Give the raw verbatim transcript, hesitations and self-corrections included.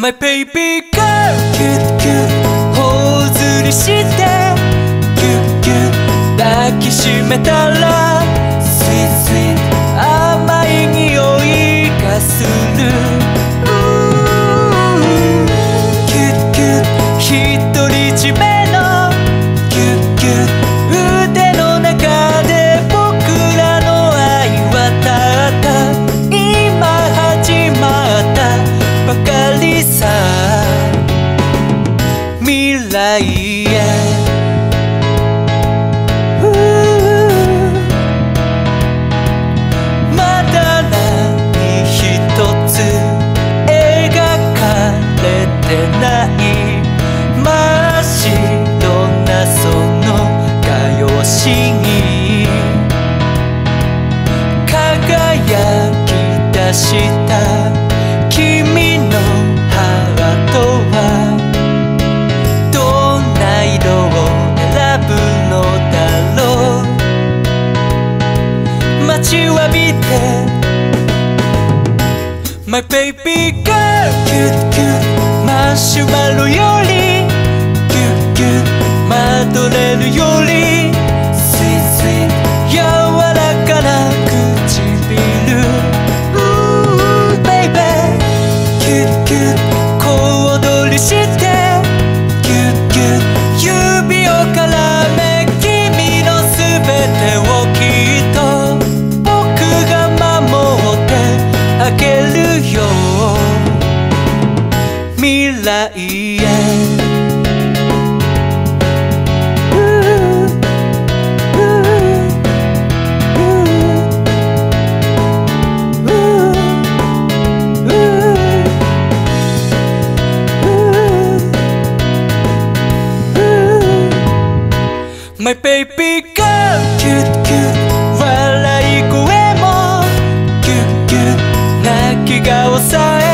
My baby girl キュッキュッ頬ずりしてギュッギュッ抱きしめたら Sweet sweet 甘い匂いがするキュッキュッ独り占めのギュッギュッ腕の中で僕らの愛はたった今始まったばかりさ未来へまだ何一つ描かれてない真っ白なその画用紙に輝き出した君のハートはどんな色を選ぶのだろう待ちわびて My baby girl キュッキュッマシュマロよりギュッギュッマドレーヌより Sweet sweet 柔らかな唇キュッキュッ小躍りしてギュッギュッ指を絡め君のすべてをきっと僕が守ってあげるよ未来へMy baby girl キュッキュッ笑い声もギュッギュッ泣き顔さえ